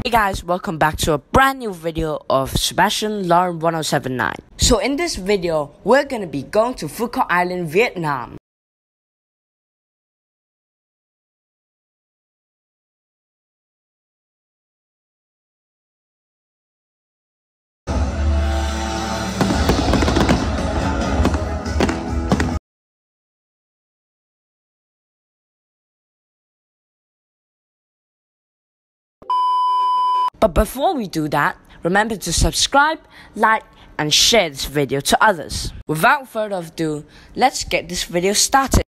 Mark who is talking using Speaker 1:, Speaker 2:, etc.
Speaker 1: Hey guys, welcome back to a brand new video of Sebastian Lauren 1079. So in this video, we're gonna be going to Phu Quoc Island, Vietnam. But before we do that, remember to subscribe, like, and share this video to others. Without further ado, let's get this video started.